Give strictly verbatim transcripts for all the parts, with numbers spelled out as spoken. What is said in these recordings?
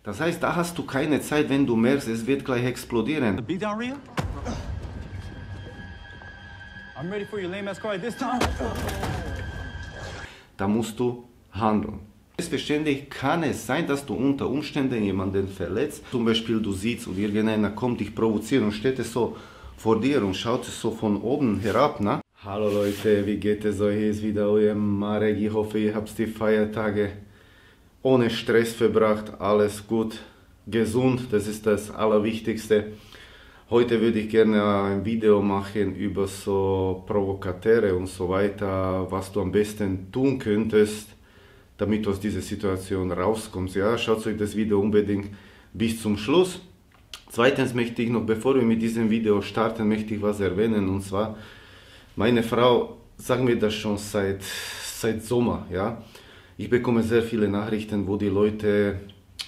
Das heißt, da hast du keine Zeit, wenn du merkst, es wird gleich explodieren. Be down, Rhea? I'm ready for your lame ass card this time. Da musst du handeln. Selbstverständlich kann es sein, dass du unter Umständen jemanden verletzt. Zum Beispiel du siehst und irgendeiner kommt dich provozieren und steht es so vor dir und schaut es so von oben herab. Ne? Hallo Leute, wie geht es euch? Hier ist wieder euer Marek. Ich hoffe, ihr habt die Feiertage ohne Stress verbracht. Alles gut, gesund, das ist das Allerwichtigste. Heute würde ich gerne ein Video machen über so Provokateure und so weiter, was du am besten tun könntest, damit du aus dieser Situation rauskommst. Ja, schaut euch das Video unbedingt bis zum Schluss. Zweitens möchte ich noch, bevor wir mit diesem Video starten, möchte ich was erwähnen. Und zwar, meine Frau sagt mir das schon seit, seit Sommer. Ja? Ich bekomme sehr viele Nachrichten, wo die Leute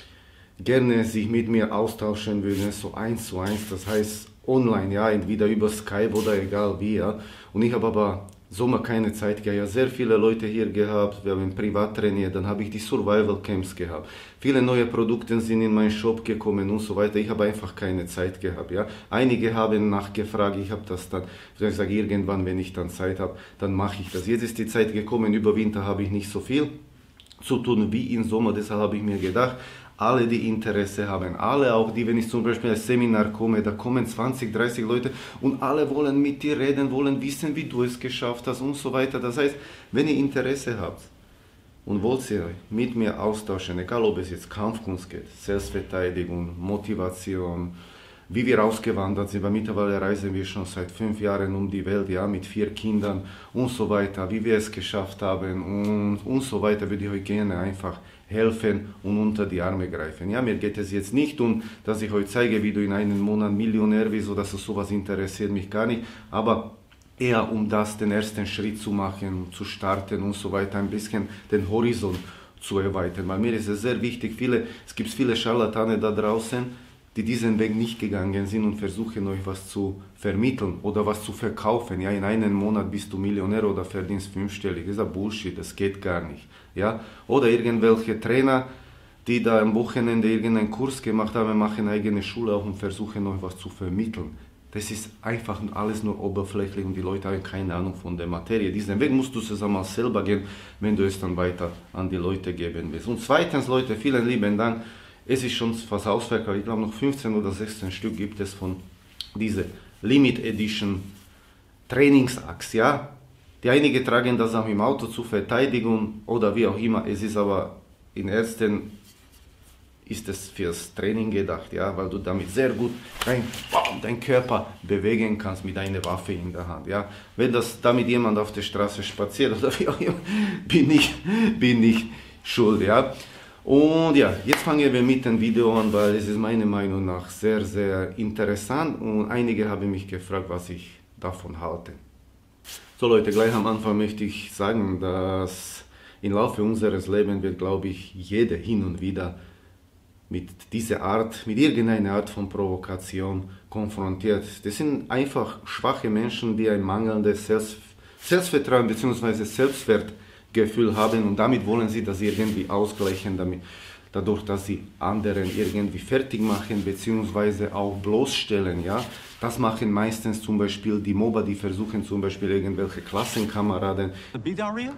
gerne sich mit mir austauschen würden, so eins zu eins, das heißt online, ja, entweder über Skype oder egal wie, ja. Und ich habe aber Sommer keine Zeit gehabt, ja, sehr viele Leute hier gehabt, wir haben privat trainiert, dann habe ich die Survival Camps gehabt, viele neue Produkte sind in meinen Shop gekommen und so weiter, ich habe einfach keine Zeit gehabt, ja. Einige haben nachgefragt, ich habe das dann, ich sage irgendwann, wenn ich dann Zeit habe, dann mache ich das. Jetzt ist die Zeit gekommen, über Winter habe ich nicht so viel zu tun wie im Sommer, deshalb habe ich mir gedacht, alle, die Interesse haben, alle auch die, wenn ich zum Beispiel als Seminar komme, da kommen zwanzig, dreißig Leute und alle wollen mit dir reden, wollen wissen, wie du es geschafft hast und so weiter. Das heißt, wenn ihr Interesse habt und wollt ihr euch mit mir austauschen, egal ob es jetzt Kampfkunst geht, Selbstverteidigung, Motivation, wie wir ausgewandert sind, weil mittlerweile reisen wir schon seit fünf Jahren um die Welt, ja, mit vier Kindern und so weiter, wie wir es geschafft haben und, und so weiter, würde ich euch gerne einfach helfen und unter die Arme greifen. Ja, mir geht es jetzt nicht um, dass ich euch zeige, wie du in einem Monat Millionär bist oder so, sowas interessiert mich gar nicht, aber eher um das, den ersten Schritt zu machen, zu starten und so weiter, ein bisschen den Horizont zu erweitern, weil mir ist es sehr wichtig, viele, es gibt viele Scharlatane da draußen, die diesen Weg nicht gegangen sind und versuchen euch was zu vermitteln oder was zu verkaufen. Ja, in einem Monat bist du Millionär oder verdienst fünfstellig. Das ist ein Bullshit, das geht gar nicht. Ja? Oder irgendwelche Trainer, die da am Wochenende irgendeinen Kurs gemacht haben, machen eine eigene Schule auf und versuchen euch was zu vermitteln. Das ist einfach alles nur oberflächlich und die Leute haben keine Ahnung von der Materie. Diesen Weg musst du zusammen selber gehen, wenn du es dann weiter an die Leute geben willst. Und zweitens, Leute, vielen lieben Dank. Es ist schon fast ausverkauft, ich glaube noch fünfzehn oder sechzehn Stück gibt es von dieser Limit Edition Trainingsaxt, ja. Die einige tragen das auch im Auto zur Verteidigung oder wie auch immer, es ist aber in ersten ist es fürs Training gedacht, ja, weil du damit sehr gut dein, dein Körper bewegen kannst mit einer Waffe in der Hand, ja. Wenn das damit jemand auf der Straße spaziert oder wie auch immer, bin ich, bin ich schuld, ja. Und ja, jetzt fangen wir mit dem Video an, weil es ist meiner Meinung nach sehr, sehr interessant und einige haben mich gefragt, was ich davon halte. So Leute, gleich am Anfang möchte ich sagen, dass im Laufe unseres Lebens wird, glaube ich, jeder hin und wieder mit dieser Art, mit irgendeiner Art von Provokation konfrontiert. Das sind einfach schwache Menschen, die ein mangelndes Selbst Selbstvertrauen bzw. Selbstwert Gefühl haben und damit wollen sie das irgendwie ausgleichen, damit, dadurch, dass sie anderen irgendwie fertig machen bzw. auch bloßstellen. Ja? Das machen meistens zum Beispiel die Mobber, die versuchen zum Beispiel irgendwelche Klassenkameraden Be down, Rhea?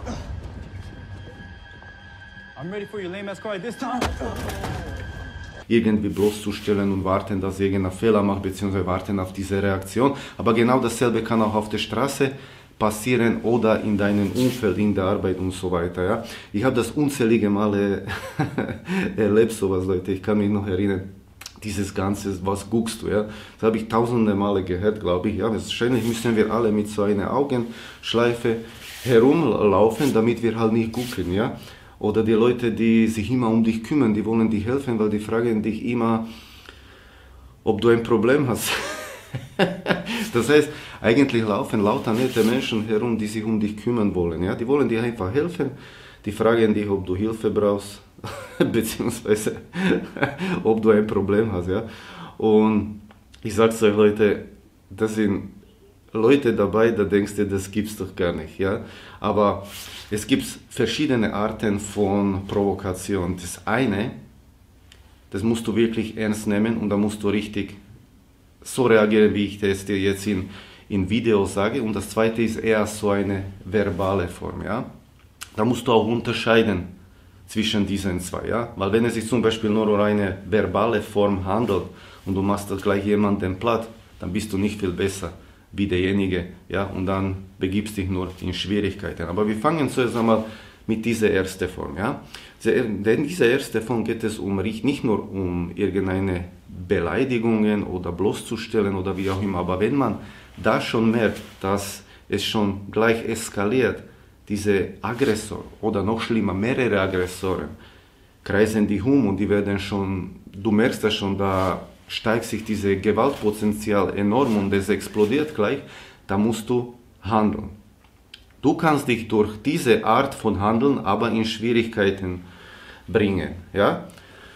I'm ready for your lame ass card this time. irgendwie bloßzustellen und warten, dass irgendein Fehler macht bzw. warten auf diese Reaktion. Aber genau dasselbe kann auch auf der Straße passieren oder in deinem Umfeld, in der Arbeit und so weiter. Ja? Ich habe das unzählige Male erlebt, sowas, Leute. Ich kann mich noch erinnern, dieses Ganze, was guckst du, ja? Das habe ich tausende Male gehört, glaube ich. Ja? Wahrscheinlich müssen wir alle mit so einer Augenschleife herumlaufen, damit wir halt nicht gucken, ja? Oder die Leute, die sich immer um dich kümmern, die wollen dir helfen, weil die fragen dich immer, ob du ein Problem hast. Das heißt, eigentlich laufen lauter nette Menschen herum, die sich um dich kümmern wollen. Ja? Die wollen dir einfach helfen, die fragen dich, ob du Hilfe brauchst, beziehungsweise ob du ein Problem hast. Ja? Und ich sag's euch, Leute, das sind Leute dabei, da denkst du, das gibt's doch gar nicht. Ja? Aber es gibt verschiedene Arten von Provokation. Das eine das musst du wirklich ernst nehmen und da musst du richtig so reagieren, wie ich das dir jetzt in, in Video sage. Und das zweite ist eher so eine verbale Form. Ja? Da musst du auch unterscheiden zwischen diesen zwei. Ja? Weil wenn es sich zum Beispiel nur um eine verbale Form handelt und du machst das gleich jemandem platt, dann bist du nicht viel besser wie derjenige, ja, und dann begibst dich nur in Schwierigkeiten. Aber wir fangen zuerst einmal mit dieser ersten Form, ja. Denn in dieser ersten Form geht es um, nicht nur um irgendeine Beleidigungen oder bloßzustellen oder wie auch immer, aber wenn man da schon merkt, dass es schon gleich eskaliert, diese Aggressor oder noch schlimmer, mehrere Aggressoren kreisen die um und die werden schon, du merkst das schon, da steigt sich dieses Gewaltpotenzial enorm und es explodiert gleich, da musst du handeln. Du kannst dich durch diese Art von Handeln aber in Schwierigkeiten bringen. Ja?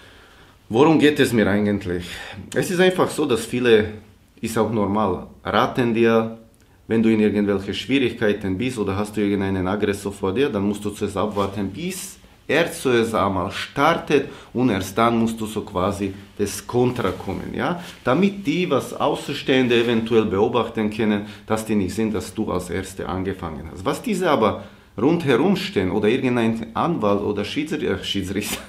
Worum geht es mir eigentlich? Es ist einfach so, dass viele, ist auch normal, raten dir, wenn du in irgendwelche Schwierigkeiten bist oder hast du irgendeinen Aggressor vor dir, dann musst du zuerst abwarten, bis er zuerst einmal startet und erst dann musst du so quasi das Kontra kommen, ja? Damit die, was Außenstehende eventuell beobachten können, dass die nicht sehen, dass du als Erste angefangen hast. Was diese aber rundherum stehen oder irgendein Anwalt oder Schiedsrichter, Schiedsrichter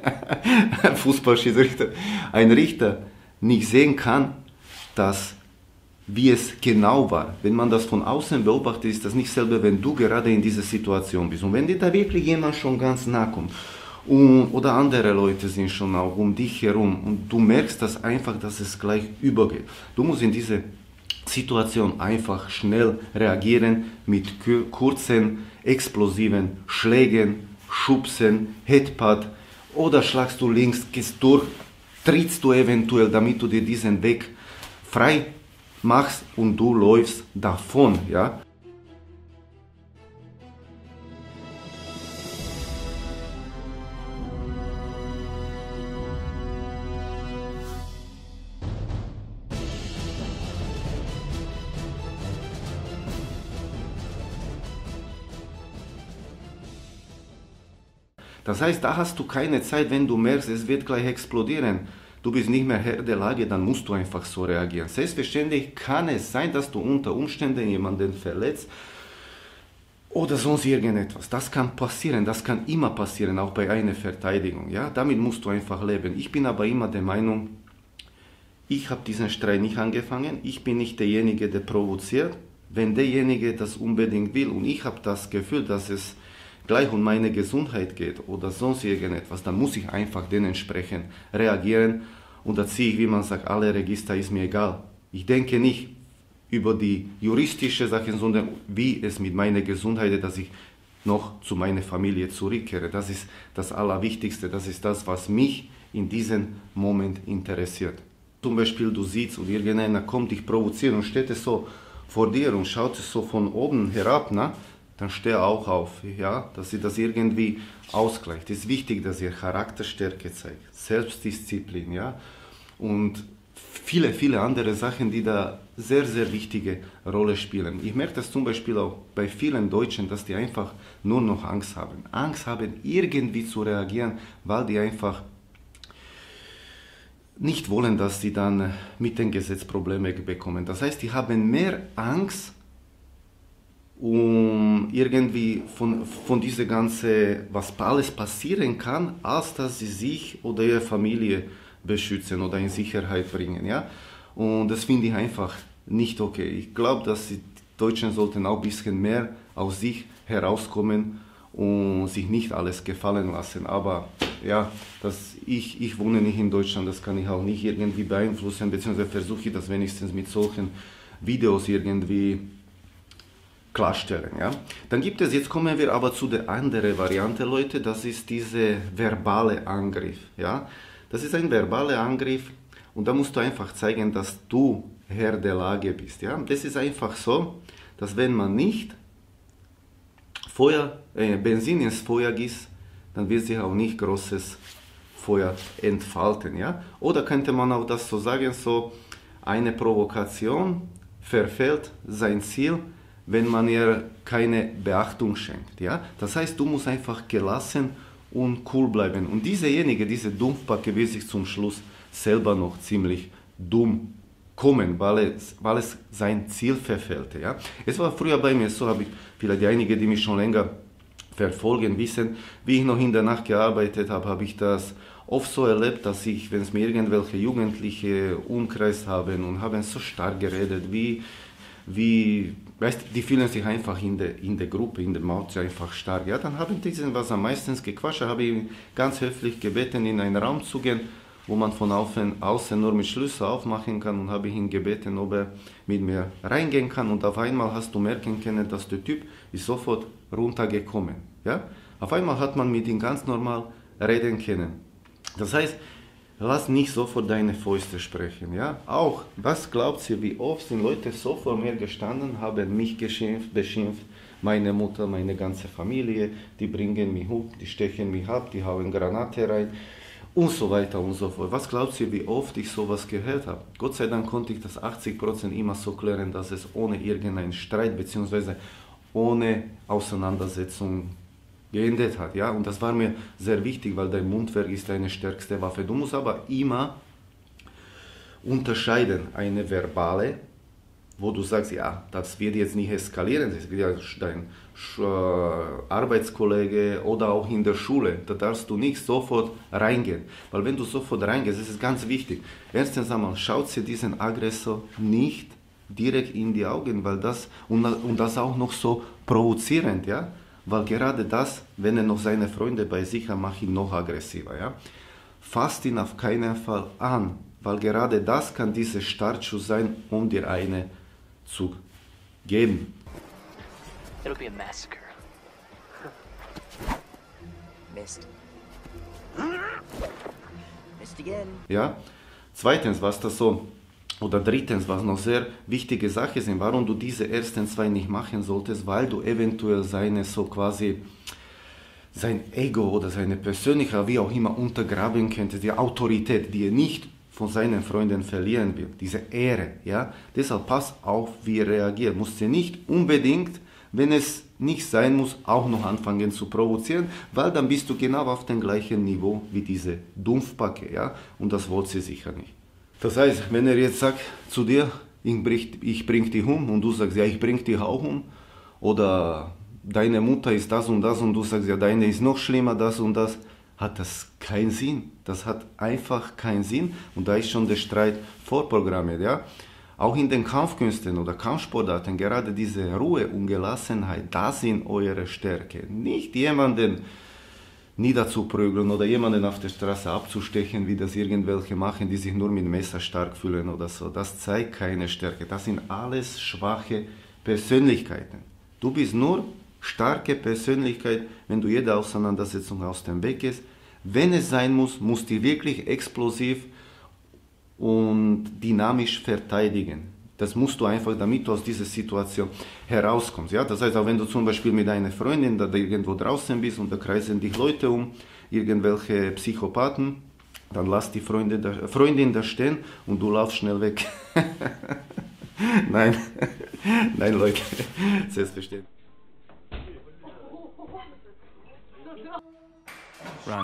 Fußballschiedsrichter, ein Richter nicht sehen kann, dass wie es genau war. Wenn man das von außen beobachtet, ist das nicht selber, wenn du gerade in dieser Situation bist. Und wenn dir da wirklich jemand schon ganz nah kommt und, oder andere Leute sind schon auch um dich herum und du merkst das einfach, dass es gleich übergeht. Du musst in diese Situation einfach schnell reagieren mit kurzen, explosiven Schlägen, Schubsen, Headbutt oder schlagst du links, gehst durch, trittst du eventuell, damit du dir diesen Weg frei machst und du läufst davon, ja. Das heißt, da hast du keine Zeit, wenn du merkst, es wird gleich explodieren. Du bist nicht mehr Herr der Lage, dann musst du einfach so reagieren. Selbstverständlich kann es sein, dass du unter Umständen jemanden verletzt oder sonst irgendetwas. Das kann passieren, das kann immer passieren, auch bei einer Verteidigung. Ja? Damit musst du einfach leben. Ich bin aber immer der Meinung, ich habe diesen Streit nicht angefangen, ich bin nicht derjenige, der provoziert. Wenn derjenige das unbedingt will und ich habe das Gefühl, dass es gleich um meine Gesundheit geht oder sonst irgendetwas, dann muss ich einfach dementsprechend reagieren und da ziehe ich, wie man sagt, alle Register, ist mir egal. Ich denke nicht über die juristische Sachen, sondern wie es mit meiner Gesundheit ist, dass ich noch zu meiner Familie zurückkehre. Das ist das Allerwichtigste, das ist das, was mich in diesem Moment interessiert. Zum Beispiel, du siehst und irgendeiner kommt dich provozieren und steht es so vor dir und schaut es so von oben herab, na? Dann steh auch auf, ja, dass sie das irgendwie ausgleicht. Es ist wichtig, dass ihr Charakterstärke zeigt, Selbstdisziplin, ja, und viele, viele andere Sachen, die da sehr, sehr wichtige Rolle spielen. Ich merke das zum Beispiel auch bei vielen Deutschen, dass die einfach nur noch Angst haben. Angst haben, irgendwie zu reagieren, weil die einfach nicht wollen, dass sie dann mit dem Gesetz Probleme bekommen. Das heißt, die haben mehr Angst, um irgendwie von, von dieser ganzen, was alles passieren kann, als dass sie sich oder ihre Familie beschützen oder in Sicherheit bringen. Ja? Und das finde ich einfach nicht okay. Ich glaube, dass die Deutschen sollten auch ein bisschen mehr aus sich herauskommen und sich nicht alles gefallen lassen. Aber ja, das, ich, ich wohne nicht in Deutschland, das kann ich auch nicht irgendwie beeinflussen, beziehungsweise versuche ich das wenigstens mit solchen Videos irgendwie klarstellen. Ja? Dann gibt es, jetzt kommen wir aber zu der anderen Variante, Leute, das ist dieser verbale Angriff. Ja? Das ist ein verbaler Angriff und da musst du einfach zeigen, dass du Herr der Lage bist. Ja? Das ist einfach so, dass wenn man nicht Feuer, äh, Benzin ins Feuer gießt, dann wird sich auch nicht großes Feuer entfalten. Ja? Oder könnte man auch das so sagen, so eine Provokation verfehlt sein Ziel, wenn man ihr keine Beachtung schenkt. Ja? Das heißt, du musst einfach gelassen und cool bleiben. Und diesejenige, diese Dumpfbacke, wird sich zum Schluss selber noch ziemlich dumm kommen, weil es, weil es sein Ziel verfehlte. Ja? Es war früher bei mir so, habe ich vielleicht einige, die mich schon länger verfolgen, wissen, wie ich noch in der Nacht gearbeitet habe, habe ich das oft so erlebt, dass ich, wenn es mir irgendwelche Jugendliche umkreist haben und haben so stark geredet, wie, wie weißt, die fühlen sich einfach in der, in der Gruppe, in der Maut einfach stark. Ja, dann haben die was am meisten gequatscht, habe ich ganz höflich gebeten, in einen Raum zu gehen, wo man von außen nur mit Schlüssel aufmachen kann, und habe ich ihn gebeten, ob er mit mir reingehen kann, und auf einmal hast du merken können, dass der Typ ist sofort runtergekommen. Ja? Auf einmal hat man mit ihm ganz normal reden können. Das heißt, lass nicht sofort deine Fäuste sprechen. Ja? Auch, was glaubt ihr, wie oft sind Leute so vor mir gestanden, haben mich geschimpft, beschimpft, meine Mutter, meine ganze Familie, die bringen mich hoch, die stechen mich ab, die hauen Granate rein und so weiter und so fort. Was glaubt ihr, wie oft ich sowas gehört habe? Gott sei Dank konnte ich das achtzig Prozent immer so klären, dass es ohne irgendeinen Streit bzw. ohne Auseinandersetzung geendet hat. Ja? Und das war mir sehr wichtig, weil dein Mundwerk ist deine stärkste Waffe. Du musst aber immer unterscheiden, eine verbale, wo du sagst, ja, das wird jetzt nicht eskalieren, das wird ja dein Arbeitskollege oder auch in der Schule, da darfst du nicht sofort reingehen, weil wenn du sofort reingehst, das ist ganz wichtig. Erstens einmal, schaut sie diesen Aggressor nicht direkt in die Augen, weil das, und, und das auch noch so provozierend, ja, weil gerade das, wenn er noch seine Freunde bei sich hat, macht ihn noch aggressiver, ja. Fasst ihn auf keinen Fall an, weil gerade das kann dieser Startschuss sein, um dir eine zu geben. It'll be a massacre. Missed. Missed again. Ja. Zweitens, was das so, oder drittens, was noch sehr wichtige Sachen sind, warum du diese ersten zwei nicht machen solltest, weil du eventuell seine so quasi sein Ego oder seine Persönlichkeit, wie auch immer, untergraben könntest, die Autorität, die er nicht von seinen Freunden verlieren will, diese Ehre, ja. Deshalb pass auf, wie er reagiert. Musst du nicht unbedingt, wenn es nicht sein muss, auch noch anfangen zu provozieren, weil dann bist du genau auf dem gleichen Niveau wie diese Dumpfbacke, ja. Und das wollt sie sicher nicht. Das heißt, wenn er jetzt sagt zu dir, ich bring, ich bring dich um, und du sagst, ja, ich bring dich auch um, oder deine Mutter ist das und das, und du sagst, ja, deine ist noch schlimmer, das und das, hat das keinen Sinn. Das hat einfach keinen Sinn, und da ist schon der Streit vorprogrammiert. Ja? Auch in den Kampfkünsten oder Kampfsportarten, gerade diese Ruhe und Gelassenheit, das sind eure Stärke. Nicht jemanden niederzuprügeln oder jemanden auf der Straße abzustechen, wie das irgendwelche machen, die sich nur mit Messer stark fühlen oder so. Das zeigt keine Stärke. Das sind alles schwache Persönlichkeiten. Du bist nur starke Persönlichkeit, wenn du jede Auseinandersetzung aus dem Weg gehst. Wenn es sein muss, musst du wirklich explosiv und dynamisch verteidigen. Das musst du einfach, damit du aus dieser Situation herauskommst. Ja? Das heißt, auch wenn du zum Beispiel mit deiner Freundin da irgendwo draußen bist und da kreisen dich Leute um, irgendwelche Psychopathen, dann lass die Freunde da, Freundin da stehen und du laufst schnell weg. Nein, nein Leute, selbstverständlich. Run.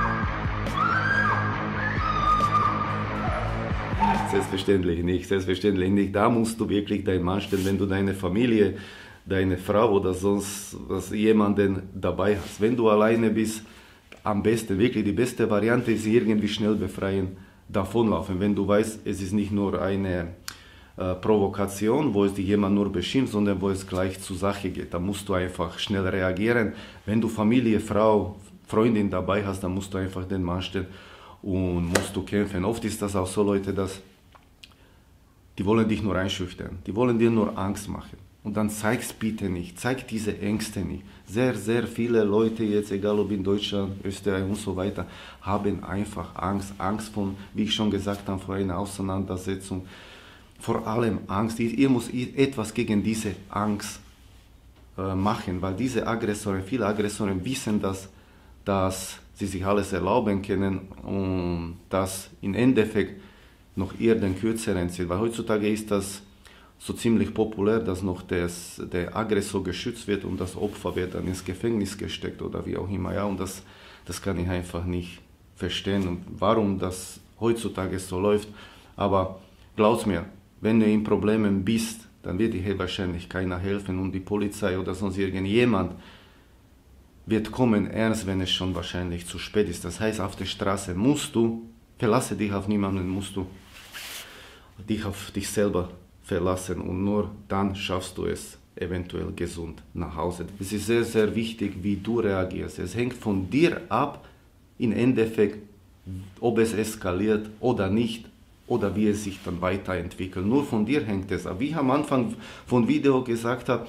Selbstverständlich nicht, selbstverständlich nicht. Da musst du wirklich dein Mann stellen, wenn du deine Familie, deine Frau oder sonst was, jemanden dabei hast. Wenn du alleine bist, am besten, wirklich die beste Variante ist irgendwie schnell befreien, davonlaufen. Wenn du weißt, es ist nicht nur eine äh, Provokation, wo es dich jemand nur beschimpft, sondern wo es gleich zur Sache geht. Da musst du einfach schnell reagieren. Wenn du Familie, Frau, Freundin dabei hast, dann musst du einfach den Mann stellen und musst du kämpfen. Oft ist das auch so, Leute, dass die wollen dich nur einschüchtern, die wollen dir nur Angst machen. Und dann zeig's bitte nicht, zeig diese Ängste nicht. Sehr, sehr viele Leute jetzt, egal ob in Deutschland, Österreich und so weiter, haben einfach Angst. Angst von, wie ich schon gesagt habe, vor einer Auseinandersetzung. Vor allem Angst. Ihr müsst etwas gegen diese Angst äh, machen, weil diese Aggressoren, viele Aggressoren wissen, dass, dass sie sich alles erlauben können und dass im Endeffekt noch eher den Kürzeren zieht. Weil heutzutage ist das so ziemlich populär, dass noch das, der Aggressor geschützt wird und das Opfer wird dann ins Gefängnis gesteckt oder wie auch immer. Ja? Und das, Das kann ich einfach nicht verstehen und warum das heutzutage so läuft. Aber glaub's mir, wenn du in Problemen bist, dann wird dir wahrscheinlich keiner helfen und die Polizei oder sonst irgendjemand wird kommen, erst wenn es schon wahrscheinlich zu spät ist. Das heißt, auf der Straße musst du, verlasse dich auf niemanden, musst du dich auf dich selber verlassen und nur dann schaffst du es eventuell gesund nach Hause. Es ist sehr, sehr wichtig, wie du reagierst. Es hängt von dir ab, im Endeffekt, ob es eskaliert oder nicht oder wie es sich dann weiterentwickelt. Nur von dir hängt es ab. Wie ich am Anfang von Video gesagt habe,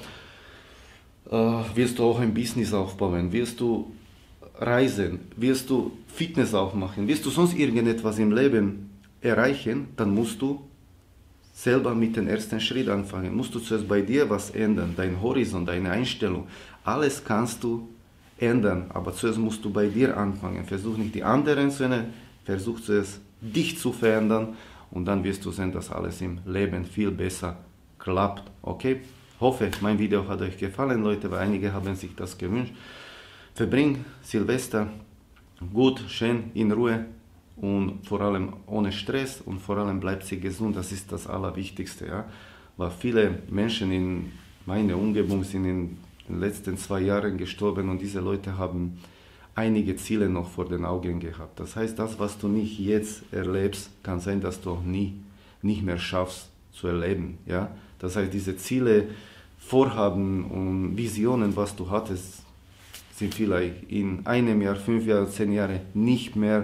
äh, wirst du auch ein Business aufbauen, wirst du reisen, wirst du Fitness aufmachen, wirst du sonst irgendetwas im Leben erreichen, dann musst du selber mit dem ersten Schritt anfangen. Musst du zuerst bei dir was ändern, dein Horizont, deine Einstellung. Alles kannst du ändern, aber zuerst musst du bei dir anfangen. Versuch nicht die anderen zu ändern, versuch zuerst dich zu verändern und dann wirst du sehen, dass alles im Leben viel besser klappt. Okay? Hoffe, mein Video hat euch gefallen, Leute, weil einige haben sich das gewünscht. Verbring Silvester gut, schön, in Ruhe und vor allem ohne Stress und vor allem bleibt sie gesund, das ist das Allerwichtigste. Ja? Weil viele Menschen in meiner Umgebung sind in den letzten zwei Jahren gestorben und diese Leute haben einige Ziele noch vor den Augen gehabt. Das heißt, das, was du nicht jetzt erlebst, kann sein, dass du auch nie nicht mehr schaffst zu erleben. Ja? Das heißt, diese Ziele, Vorhaben und Visionen, was du hattest, sind vielleicht in einem Jahr, fünf Jahre, zehn Jahre nicht mehr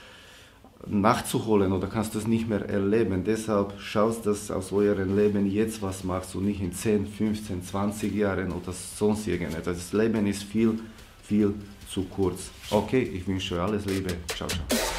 nachzuholen oder kannst du es nicht mehr erleben. Deshalb schaust, dass aus eurem Leben jetzt was machst und nicht in zehn, fünfzehn, zwanzig Jahren oder sonst irgendetwas. Das Leben ist viel, viel zu kurz. Okay, ich wünsche euch alles Liebe. Ciao, ciao.